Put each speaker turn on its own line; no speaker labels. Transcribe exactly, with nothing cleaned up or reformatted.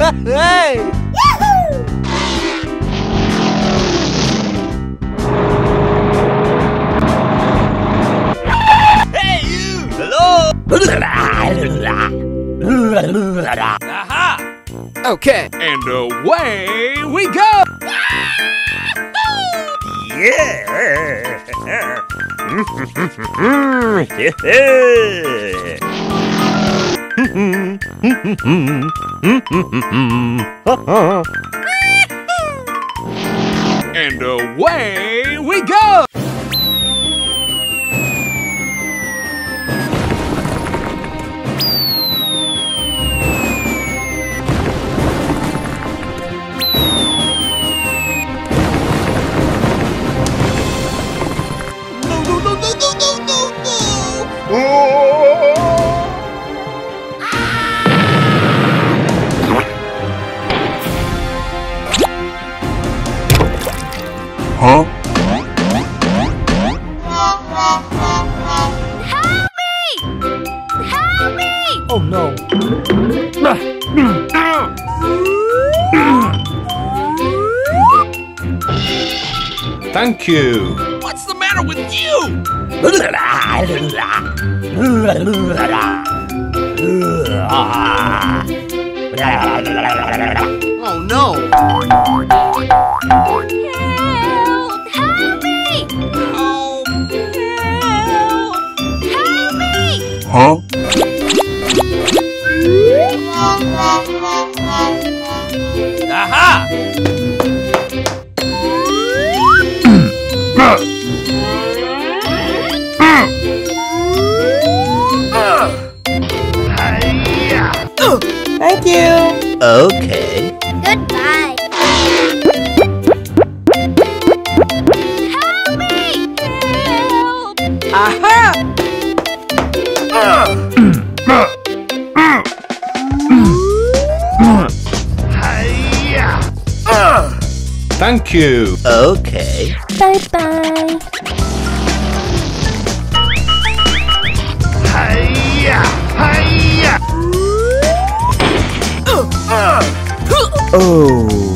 Hey! Hey, you! Hello! Aha!
Okay.
And away we go!
Yeah!
And away we go!
Huh?
Help me! Help me!
Oh no.
Thank you. What's the matter with you?
Oh no!
Help! Help me!
Oh!
Help! Help me!
Huh?
Aha!
Thank you.
Okay.
Goodbye. Help me! Help!
Aha!
Thank you.
Okay.
Bye-bye.
Oh.